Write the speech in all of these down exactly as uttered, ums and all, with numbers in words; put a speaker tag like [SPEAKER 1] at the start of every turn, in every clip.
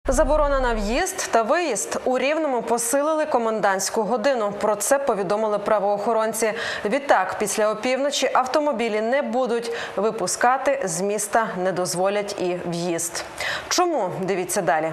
[SPEAKER 1] Заборона на в'їзд та виїзд. У Рівному посилили комендантську годину. Про це повідомили правоохоронці. Відтак, після опівночі автомобілі не будуть випускати, з міста не дозволять і в'їзд. Чому? Дивіться далі.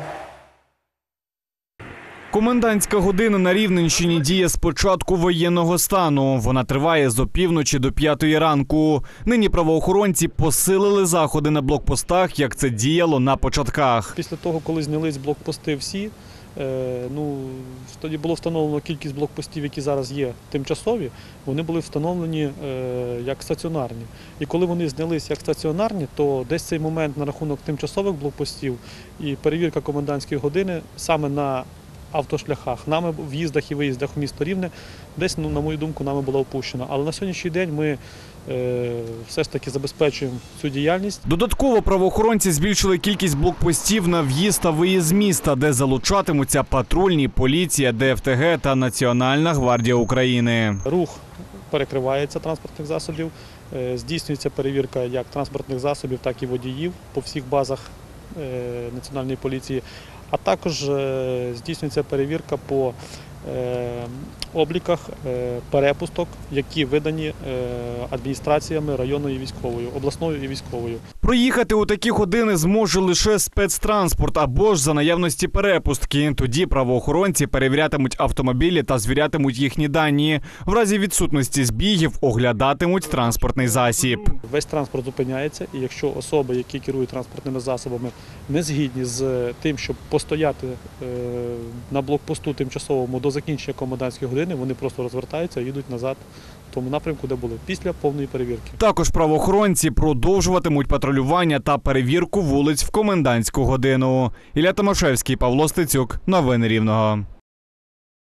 [SPEAKER 2] Комендантська година на Рівненщині діє з початку воєнного стану. Вона триває з опівночі до п'ятої ранку. Нині правоохоронці посилили заходи на блокпостах, як це діяло на початках.
[SPEAKER 3] Після того, коли знялись блокпости всі, ну, тоді було встановлено кількість блокпостів, які зараз є тимчасові, вони були встановлені як стаціонарні. І коли вони знялись як стаціонарні, то десь цей момент на рахунок тимчасових блокпостів і перевірка комендантської години саме на автошляхах, нами в в'їздах і виїздах в місто Рівне, десь, ну, на мою думку, нами було опущено. Але на сьогоднішній день ми е, все ж таки забезпечуємо цю діяльність.
[SPEAKER 2] Додатково правоохоронці збільшили кількість блокпостів на в'їзд та виїзд з міста, де залучатимуться патрульні, поліція, Де Еф Те Ге та Національна гвардія України.
[SPEAKER 3] Рух перекривається транспортних засобів, е, здійснюється перевірка як транспортних засобів, так і водіїв по всіх базах е, Національної поліції. А також здійснюється перевірка по обліках перепусток, які видані адміністраціями районною і військовою, обласною і військовою.
[SPEAKER 2] Проїхати у такі години зможе лише спецтранспорт або ж за наявності перепустки. Тоді правоохоронці перевірятимуть автомобілі та звірятимуть їхні дані. В разі відсутності збігів оглядатимуть транспортний засіб.
[SPEAKER 3] Весь транспорт зупиняється, і якщо особи, які керують транспортними засобами, не згідні з тим, щоб постояти на блокпосту тимчасовому до закінчення комендантської години, вони просто розвертаються і їдуть назад в тому напрямку, де були, після повної перевірки.
[SPEAKER 2] Також правоохоронці продовжуватимуть патрулювання та перевірку вулиць в комендантську годину. Ілля Томашевський, Павло Стецюк. Новини Рівного.